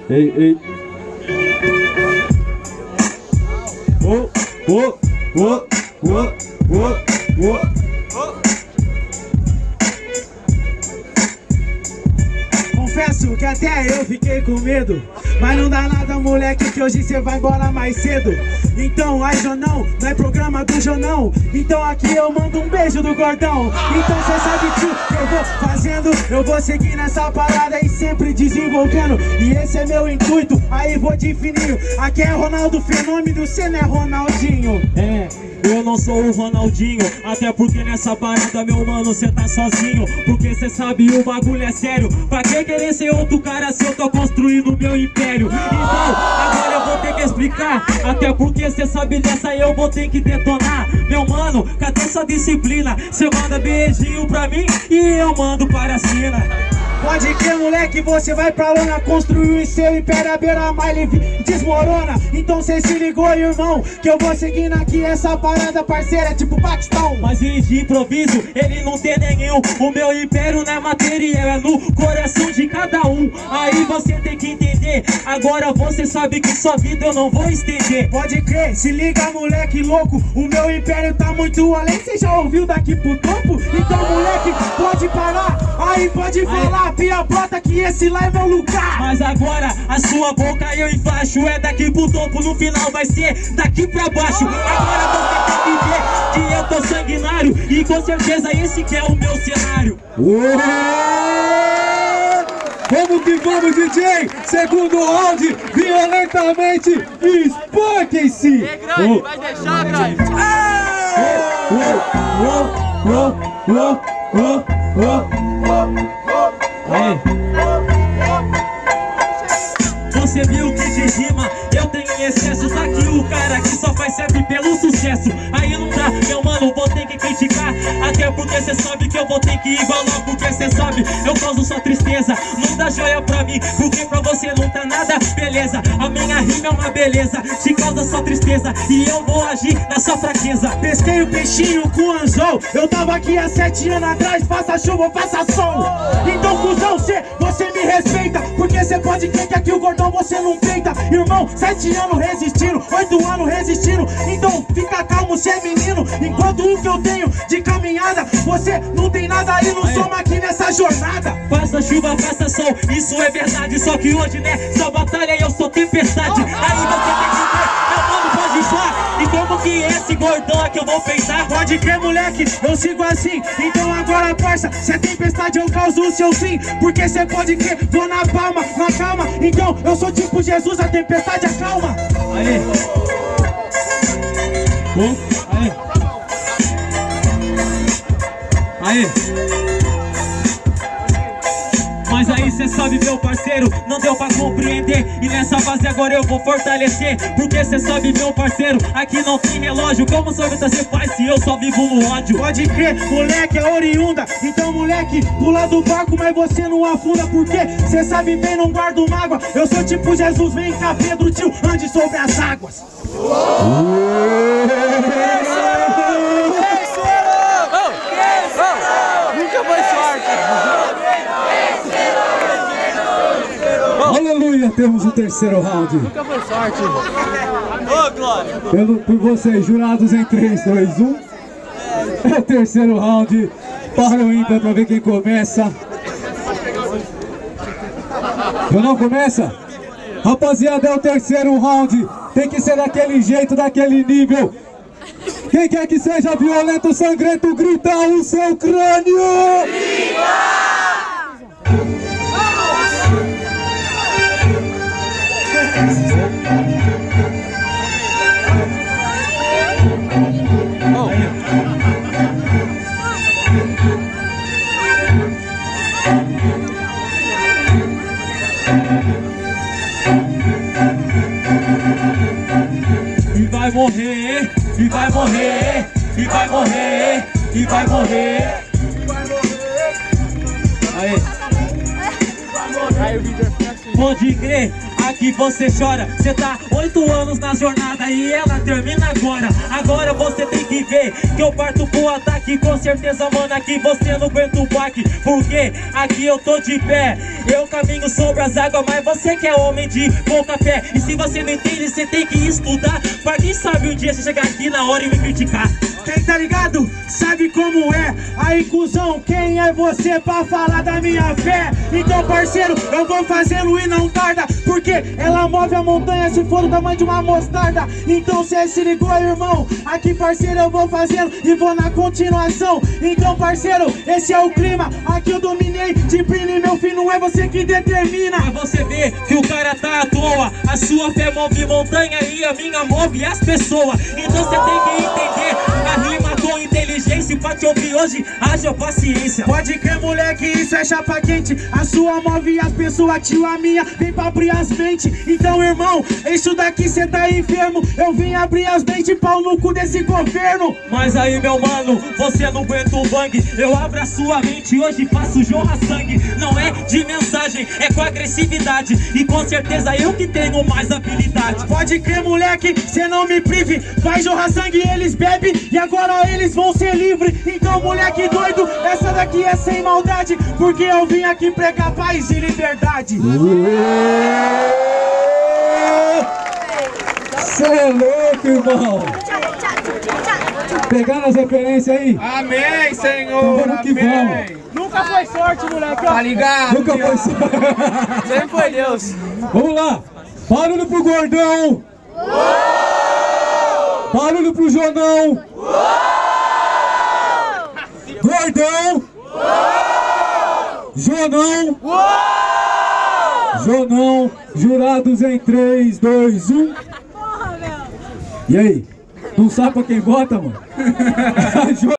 Ei, ei. Oh, oh, oh, oh, oh, oh. Confesso que até eu fiquei com medo, mas não dá nada, moleque, que hoje cê vai embora mais cedo. Então, ai, Jonão, não é programa do Jonão. Então aqui eu mando um beijo do gordão. Então cê sabe, tio, que eu vou fazendo, eu vou seguir nessa parada e sempre desenvolvendo. E esse é meu intuito, aí vou definindo. Aqui é Ronaldo Fenômeno, cê não é Ronaldinho. É, eu não sou o Ronaldinho, até porque nessa parada, meu mano, cê tá sozinho. Porque cê sabe, o bagulho é sério. Pra que querer ser outro cara se eu tô construindo meu império? Então, agora eu vou ter que explicar, até porque cê sabe dessa eu vou ter que detonar. Meu mano, cadê sua disciplina? Cê manda beijinho pra mim e eu mando para a China. Pode crer, moleque, você vai pra lona construir o seu império, a beira-mar ele desmorona. Então cê se ligou, irmão, que eu vou seguindo aqui essa parada, parceira, é tipo Paquistão. Mas de improviso, ele não tem nenhum. O meu império não é material, é no coração de cada um. Aí você tem que entender, agora você sabe que sua vida eu não vou estender. Pode crer, se liga, moleque louco, o meu império tá muito além. Cê já ouviu daqui pro topo? Então, moleque, pode parar, aí pode falar. Pia brota que esse lá é meu lugar. Mas agora a sua boca eu enfaixo. É daqui pro topo, no final vai ser daqui pra baixo. Agora você tem que ver que eu tô sanguinário, e com certeza esse que é o meu cenário. Vamos que vamos, DJ! Segundo round, violentamente, espanquem-se! É grande, vai deixar, grande! Você viu que de rima eu tenho em excesso. Tá aqui o cara que só faz serve pelo sucesso. Aí não dá, meu mano, vou ter que criticar. Até porque cê sabe que eu vou ter que igualar. Porque cê sabe, eu causo sua tristeza. Não dá joia pra mim, porque pra você não tá nada, beleza. A minha rima é uma beleza, te causa sua tristeza, e eu vou agir na sua fraqueza. Pesquei o peixinho com o anzol, eu tava aqui há 7 anos atrás. Faça chuva, faça sol. Então, cuzão, você me respeita, porque cê pode crer que aqui o gordão você não peita. Irmão, 7 anos resistindo, 8 anos resistindo. Então fica calmo, cê é menino. Enquanto o que eu tenho de caminhada, você não tem nada aí, não somos aqui nessa jornada. Faça chuva, faça sol, isso é verdade. Só que hoje, né, só batalha e eu sou tempestade. Aí você tem que ver, meu mano, pode falar. E como que é esse gordão aqui eu vou pensar? Pode crer, moleque, eu sigo assim. Então agora, parça, se é tempestade eu causo o seu fim. Porque cê pode crer, vou na palma, na calma. Então eu sou tipo Jesus, a tempestade acalma. Aê! Aê! Aê! Mas aí cê sabe, meu parceiro, não deu pra compreender. E nessa fase agora eu vou fortalecer. Porque cê sabe, meu parceiro, aqui não tem relógio. Como sorveta cê faz se eu só vivo no ódio? Pode crer, moleque, é oriunda. Então, moleque, pula do barco, mas você não afunda. Porque cê sabe bem, não guardo mágoa. Eu sou tipo Jesus, vem cá, Pedro, tio, ande sobre as águas. Nunca foi sorte! Aleluia, temos o terceiro round. Nunca foi sorte! Ô, Glória! Por vocês, jurados em 3, 2, 1. É o terceiro round. Para o ímpar pra ver quem começa. Eu não começa? Rapaziada, é o terceiro round. Tem que ser daquele jeito, daquele nível. Quem quer que seja violento, sangrento, grita o seu crânio! Grita! E vai morrer, e vai morrer, e vai morrer, e vai morrer. Aí. Pode crer, aqui você chora. Cê tá 8 anos na jornada e ela termina agora. Agora você tem que ver que eu parto pro ataque. Com certeza, mano, aqui você não aguenta o baque. Porque aqui eu tô de pé, eu caminho sobre as águas, mas você que é homem de pouca fé. E se você não entende, você tem que estudar, pra quem sabe um dia você chegar aqui na hora e me criticar. Quem tá ligado, sabe como é. Aí, cuzão, quem é você pra falar da minha fé? Então, parceiro, eu vou fazendo e não tarda, porque ela move a montanha se for do tamanho de uma mostarda. Então, cê se ligou, irmão? Aqui, parceiro, eu vou fazendo e vou na continuação. Então, parceiro, esse é o clima. Aqui eu dominei, disciplina, meu fim não é você que determina. Mas você vê que o cara tá à toa. A sua fé move montanha e a minha move as pessoas. Então você tem que entender, a rima com inteligência. Pra te ouvir hoje, haja paciência. Pode crer, moleque, isso é chapa quente. A sua move as pessoas, tio, a minha vem pra abrir as mentes. Então, irmão, isso daqui cê tá enfermo. Eu vim abrir as mentes, pau no cu desse governo. Mas aí, meu mano, você não aguenta o bang. Eu abro a sua mente, hoje faço jorra sangue. Não é de mensagem, é com agressividade. E com certeza eu que tenho mais habilidade. Pode crer, moleque, cê não me prive. Vai jorrar sangue, eles bebem e agora eles vão ser livres. Então, moleque doido, essa daqui é sem maldade, porque eu vim aqui pregar paz e liberdade. Cê é louco, irmão. Pegando as referências aí? Amém, Senhor. Então vamos que vamos. Nunca foi sorte, moleque. Tá ligado? Nunca foi sorte. Sempre foi Deus. Vamos lá. Barulho pro Gordão. Barulho pro Jonão. Gordão. Jonão. Jonão. Jurados em 3, 2, 1. E aí? Não sabe pra quem vota, mano?